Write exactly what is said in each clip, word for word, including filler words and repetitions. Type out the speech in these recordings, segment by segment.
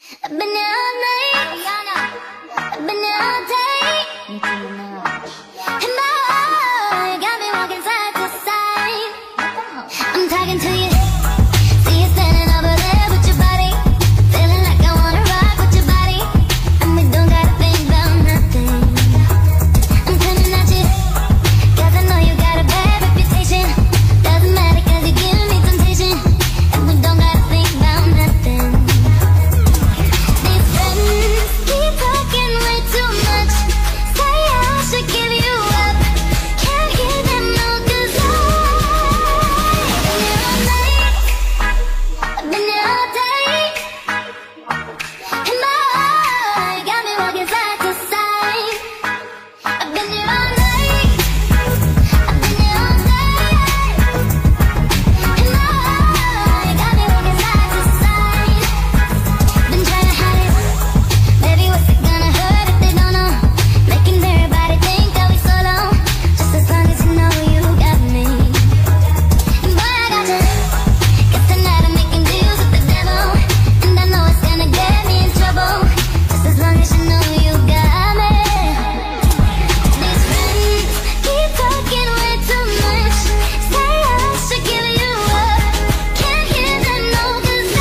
I've been here all night. Ariana. I've been here all day. Nicki Minaj. And my heart got me walking side to side. I'm talking to you. See you standing over there with your body. Feeling like I wanna rock with your body. And we don't gotta think about nothing. I'm coming at you, cause I know you got a bad reputation. Doesn't matter cause you give me temptation. And we don't gotta think about nothing. These friends keep talking way too much. Say I should give you up. Can't hear them no cause I've been here all day. And my heart got me walking side to side. I've been here all night. I've been here all day. And my heart got me walking side to side. Been trying to hide it. Baby, what's it gonna hurt if they don't know? Making everybody think that we solo. Just as long as you know you got me. And boy, I got you. Guess tonight I'm making deals with the devil. And I know it's gonna get me in trouble. Just as long as you know you got me. These friends keep talking way too much. Say I should give you up. Can't hear them no cause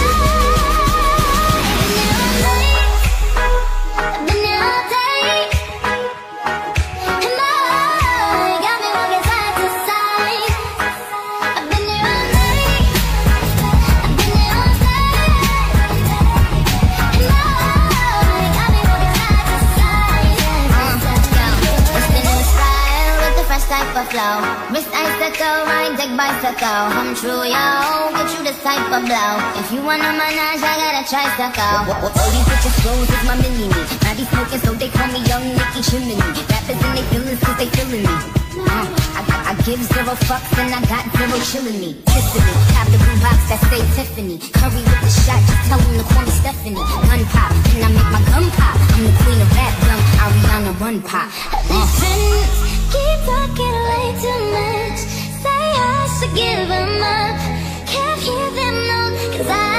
I've been here all day. And my heart got me walking side to side. I've been here all night. I've been here all day. And my heart got me walking side to side. It's the new style with the fresh type of flow. Wrist icicle, ride deck bicycle. Come true, yo, get you this type of blow. If you wanna manage, I got a tricycle. All these bitches clothes is my mini-me. Now they smoking, so they call me Young Nicki Chimney. Rappers and they feelings cause they feeling me. Uh, I, I, I give zero fucks and I got zero chillin' me. Kissing me, have the blue box that say Tiffany. Curry with the shot, just tell them to call me Stephanie. Gun pop, and I make my gun pop. I'm the queen of rap, young Ariana Run Pop. These friends keep talking way too much. Say I should give them up. Can't hear them no cause I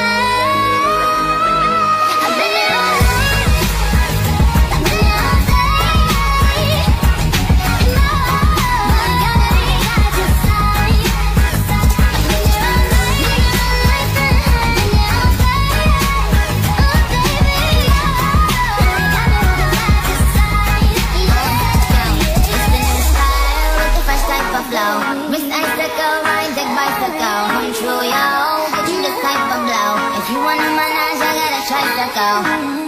I've been here all night. I've been here all day. And my heart got me side to side. I've been here all night. I've been here all day. Oh baby, my heart got me walking side to side. It's the new style with the fresh type of flow. Wrist icicle, ride deck bicycle. Come true, yo, get you this type of blow. If you wanna manage, I got a tricycle.